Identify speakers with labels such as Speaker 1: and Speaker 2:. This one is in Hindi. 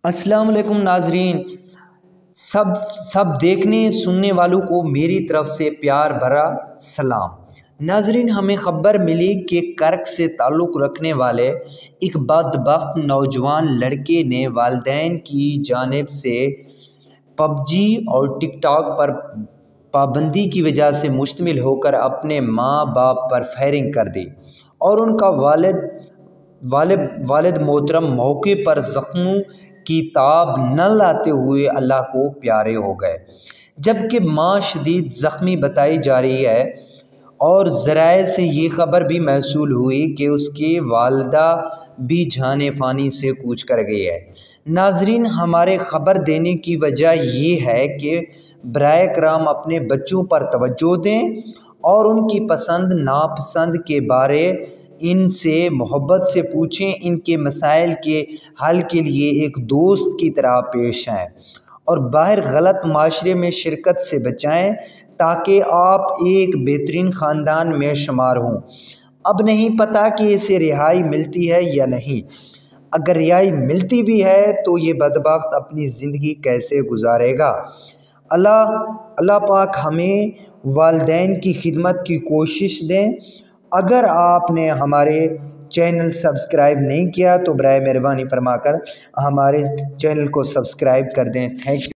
Speaker 1: अस्सलाम वालेकुम नाजरीन। सब देखने सुनने वालों को मेरी तरफ से प्यार भरा सलाम। नाजरीन, हमें ख़बर मिली कि कर्क से ताल्लुक़ रखने वाले एक बदबख्त नौजवान लड़के ने वालिदैन की जानिब से पबजी और टिकटॉक पर पाबंदी की वजह से मुश्तमिल होकर अपने माँ बाप पर फायरिंग कर दी और उनका वालिद मोहतरम मौके पर ज़ख्मों की ताब न लाते हुए अल्लाह को प्यारे हो गए, जबकि माँ शदीद ज़ख्मी बताई जा रही है और ज़राए से ये ख़बर भी मौसूल हुई कि उसकी वालदा भी जाने फ़ानी से कूच कर गई है। नाजरीन, हमारे ख़बर देने की वजह ये है कि बराए कराम अपने बच्चों पर तवज्जो दें और उनकी पसंद नापसंद के बारे इनसे मोहब्बत से पूछें। इनके मसाइल के हल के लिए एक दोस्त की तरह पेश आएँ और बाहर गलत माशरे में शिरकत से बचाएं ताकि आप एक बेहतरीन ख़ानदान में शुमार हों। अब नहीं पता कि इसे रिहाई मिलती है या नहीं। अगर रिहाई मिलती भी है तो ये बदबख्त अपनी ज़िंदगी कैसे गुजारेगा। अल्लाह पाक हमें वालिदैन की खिदमत की कोशिश दें। अगर आपने हमारे चैनल सब्सक्राइब नहीं किया तो बराए मेहरबानी फरमाकर हमारे चैनल को सब्सक्राइब कर दें। Thank you.